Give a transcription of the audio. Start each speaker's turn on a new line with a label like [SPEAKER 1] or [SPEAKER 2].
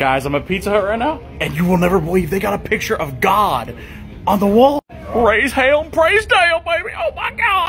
[SPEAKER 1] Guys, I'm at Pizza Hut right now, and you will never believe they got a picture of God on the wall. Raise hail and praise Dale, baby. Oh my God.